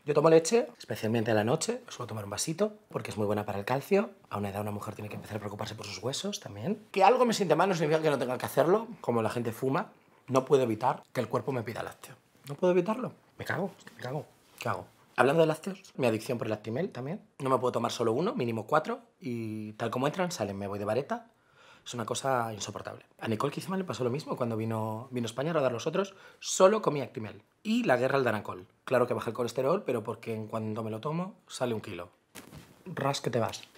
Yo tomo leche, especialmente a la noche, suelo tomar un vasito, porque es muy buena para el calcio. A una edad una mujer tiene que empezar a preocuparse por sus huesos también. Que algo me siente mal no significa que no tenga que hacerlo, como la gente fuma. No puedo evitar que el cuerpo me pida lácteo. No puedo evitarlo. Me cago, es que me cago. ¿Qué hago? Hablando de lácteos, mi adicción por el Actimel también. No me puedo tomar solo uno, mínimo 4, y tal como entran, salen, me voy de vareta. Es una cosa insoportable. A Nicole Kidman le pasó lo mismo cuando vino a España a rodar Los Otros. Solo comía Actimel. Y la guerra al Danacol. Claro que baja el colesterol, pero porque en cuanto me lo tomo, sale 1 kilo. Ras que te vas.